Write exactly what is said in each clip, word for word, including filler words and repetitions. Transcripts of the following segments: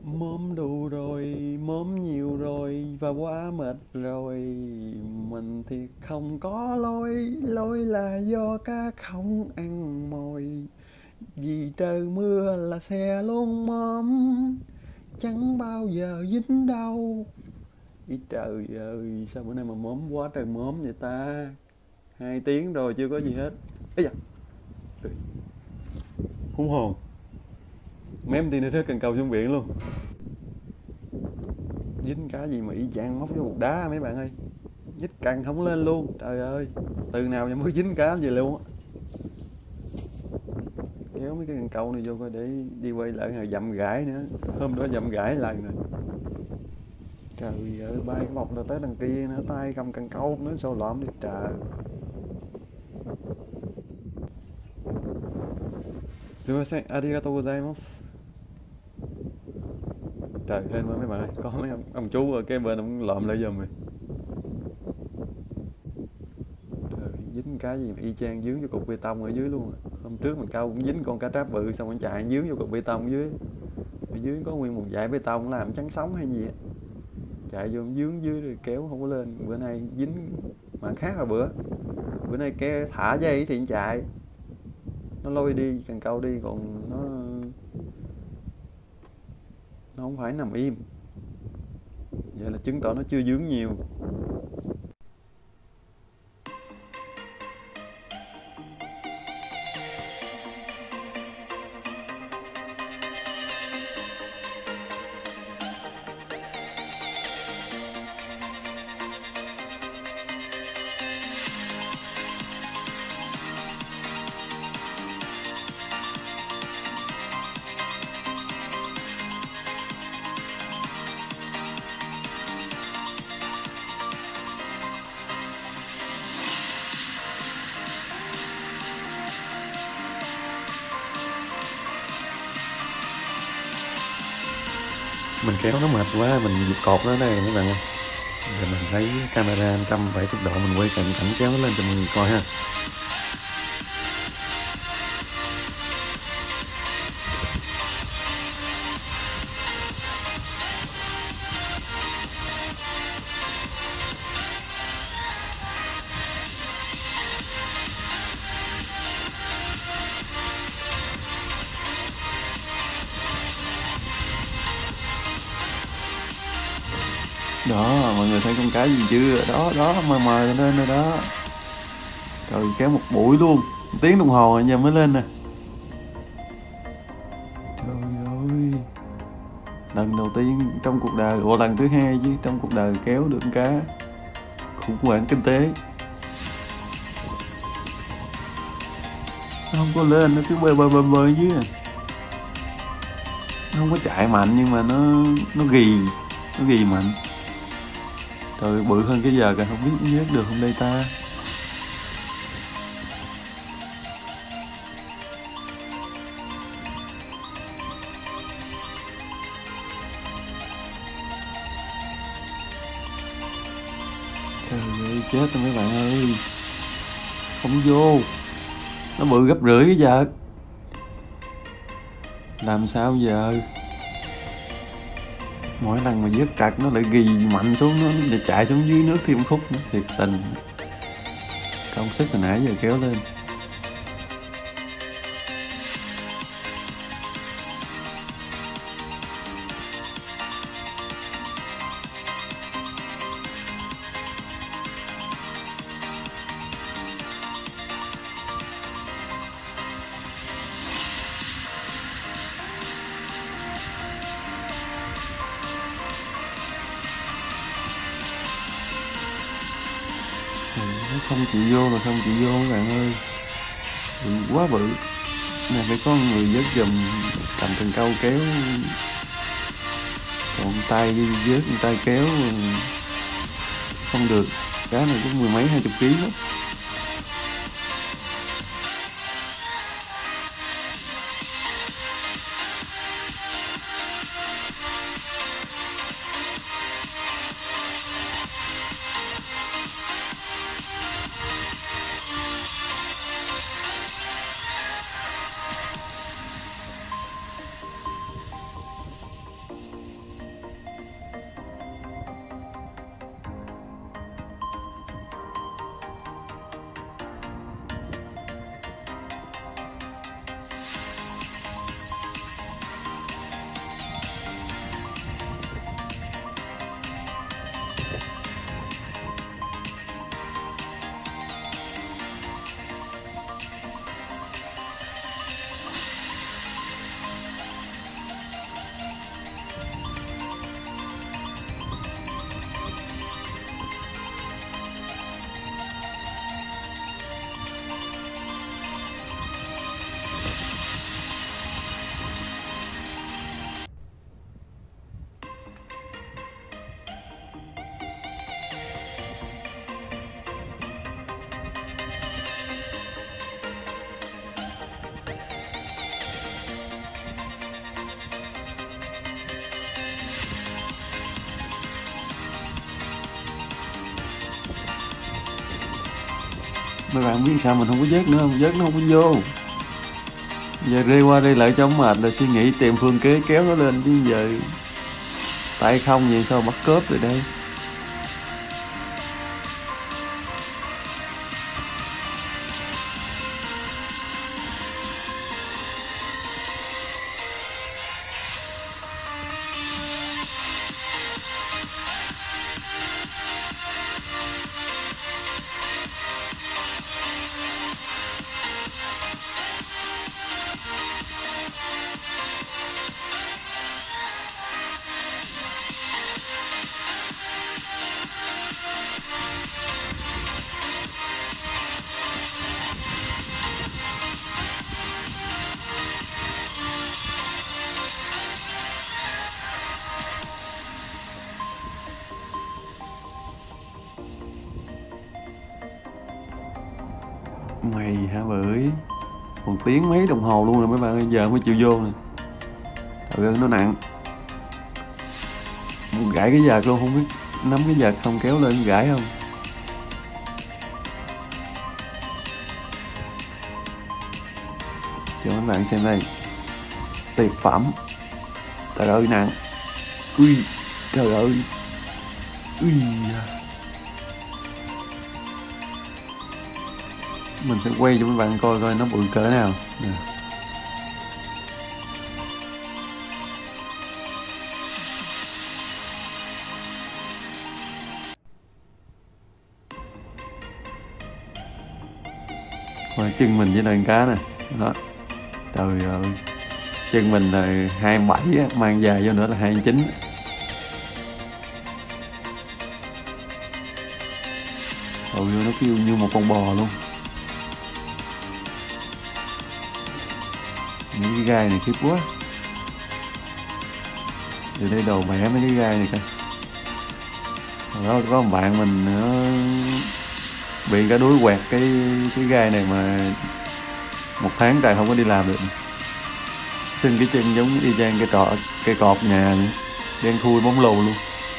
Móm đủ rồi, móm nhiều rồi và quá mệt rồi. Mình thì không có lỗi, lỗi là do cá không ăn mồi. Vì trời mưa là xe luôn móm, chẳng bao giờ dính đâu. Ý trời ơi, sao bữa nay mà móm quá trời móm vậy ta? Hai tiếng rồi chưa có gì hết. Ây da, hung hồn. Mấy em tin nữa cần cầu xuống biển luôn. Dính cá gì mà y chang móc vô cục đá mấy bạn ơi. Nhích càng không lên luôn, trời ơi. Từ nào mà mới dính cá gì luôn á. Kéo mấy cái cần câu này vô coi để đi quay lại rồi dặm gãi nữa. Hôm đó dặm gãi lần rồi. Trời ơi, bay cái mọc là tới đằng kia nữa, tay cầm cần câu nữa sao lọm đi trời. Sumimasen, arigatou gozaimasu. Trời, hên quá mấy bạn ơi, có mấy ông, ông chú ở cái bên ông lọm lại giùm rồi. Trời, dính cái gì mà y chang dướng vô cục bê tông ở dưới luôn. Hôm trước mình câu cũng dính con cá tráp bự xong nó chạy dướng vô cục bê tông dưới. Ở dưới có nguyên một dải bê tông làm chắn sóng hay gì á. Chạy vô dướng dưới rồi kéo không có lên. Bữa nay dính mà khác rồi bữa. Bữa nay cái thả dây thì nó chạy. Nó lôi đi cần câu đi còn nó nó không phải nằm im. Vậy là chứng tỏ nó chưa dướng nhiều. Mình kéo nó mệt quá, mình giật cột nó đây mấy bạn ơi. Giờ mình lấy camera một trăm bảy mươi độ mình quay cận cảnh kéo nó lên cho mọi người coi ha. Đó, mọi người thấy con cá gì chưa? Đó, đó, mờ mờ lên rồi đó. Trời, kéo một buổi luôn, một tiếng đồng hồ rồi giờ mới lên nè. Trời ơi, lần đầu tiên trong cuộc đời, ủa lần thứ hai chứ, trong cuộc đời kéo được con cá. Khủng hoảng kinh tế. Nó không có lên, nó cứ bơi bơi bơi bơi dưới à. Nó không có chạy mạnh nhưng mà nó nó ghì, nó ghì mạnh. Trời, bự hơn cái giờ kìa, không biết nhớt được không đây ta. Trời ơi, chết rồi mấy bạn ơi. Không vô. Nó bự gấp rưỡi cái giờ. Làm sao giờ? Mỗi lần mà vớt trật nó lại ghì mạnh xuống, nó lại chạy xuống dưới nước thêm khúc nữa, thiệt tình. Công sức hồi nãy giờ kéo lên. Nó không chịu vô là không chịu vô các bạn ơi. Bự quá bự. Này phải có người vớt giùm, cầm cần câu kéo. Còn tay đi vớt, tay kéo không được. Cá này có mười mấy hai chục ký đó. Mấy bạn biết sao mình không có vớt nữa không? Vớt nó không có vô. Giờ đi qua đi lại cho mệt rồi suy nghĩ tìm phương kế kéo nó lên, chứ giờ tay không vậy sao bắt cớp rồi đây. Mày hả bưởi? Một tiếng mấy đồng hồ luôn rồi mấy bạn ơi, giờ mới chịu vô nè. Trời ơi nó nặng. Gãy cái vợt luôn, không biết nắm cái vợt không kéo lên gãy không. Cho mấy bạn xem đây. Tuyệt phẩm. Trời ơi nặng. Ui, trời ơi. Ui. Mình sẽ quay cho mấy bạn coi coi nó bự cỡ nào nè. Và chân mình với đàn cá nè đó. Trời ơi, chân mình là hai mươi bảy á, mang dài vô nữa là hai mươi chín. Trời ơi, nó kêu như một con bò luôn. Những cái gai này khiếp quá. Từ đây đầu bẻ mấy cái gai này coi. Đó có một bạn mình nó bị cả đuối quẹt cái cái gai này mà một tháng trời không có đi làm được. Xưng cái chân giống y chang cây cọp, cây cọp nhà vậy. Đen thui bóng lù luôn.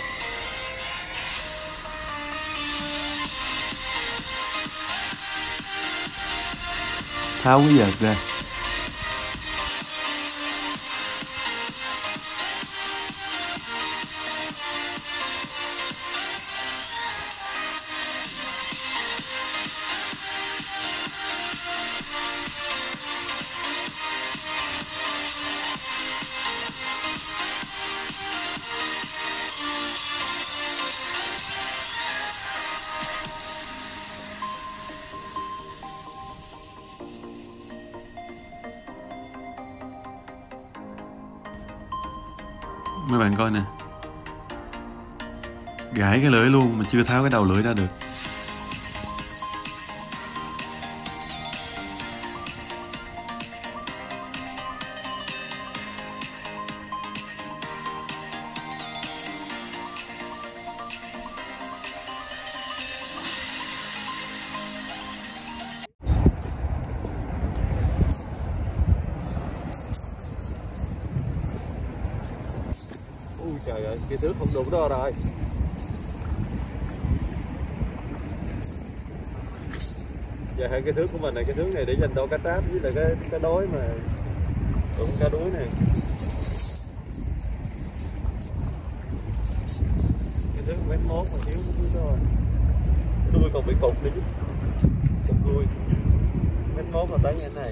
Tháo cái vợt ra. Mấy bạn coi nè, gãy cái lưỡi luôn mà chưa tháo cái đầu lưỡi ra được. Ui trời ơi, cái thước không đủ đó rồi. Giờ hai cái thước của mình này, cái thước này để dành đo cá tráp với lại cái cái đối mà cũng cá đuối này. Cái thước mét mốt mà thiếu cái thước đó rồi. Cái đuôi còn bị cục đi chứ. Cục đuôi. Mét mốt là tới như thế này.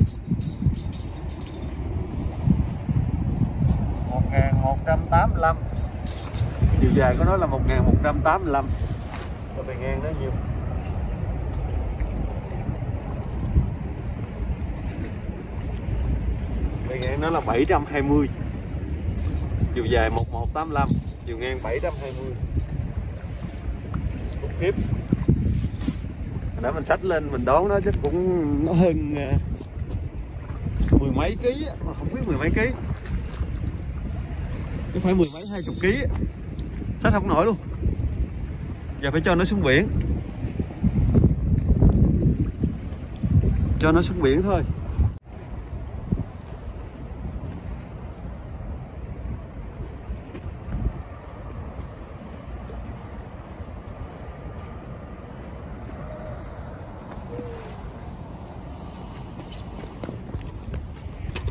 một nghìn một trăm tám mươi lăm. Chiều dài của nó là một nghìn một trăm tám mươi lăm. Rồi bề ngang nó nhiều. Bề ngang nó là bảy trăm hai mươi. Chiều dài một nghìn một trăm tám mươi lăm, chiều ngang bảy trăm hai mươi. Khủng khiếp. Hồi nãy mình xách lên mình đoán nó chắc cũng nó hơn mười mấy ký, mà không biết mười mấy ký. Chứ phải mười mấy hai chục ký, xách không nổi luôn. Giờ phải cho nó xuống biển, cho nó xuống biển thôi.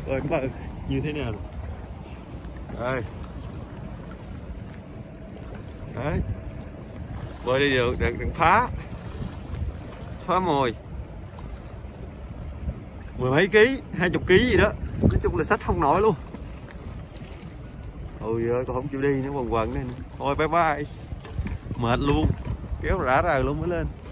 Coi các bạn như thế nào. Đây. Đấy. Bơi đi được, đừng, đừng phá. Phá mồi. Mười mấy ký, hai chục ký gì đó. Nói chung là xách không nổi luôn. Ôi ơi, con không chịu đi nữa, quần quần đây. Thôi bye bye. Mệt luôn. Kéo rã rời luôn mới lên.